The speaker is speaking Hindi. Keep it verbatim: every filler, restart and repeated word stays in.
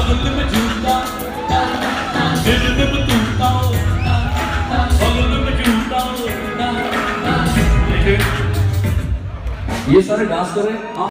दिल में झूठा दिल में बतूता दिल में झूठा। ये सारे डांस कर रहे हैं।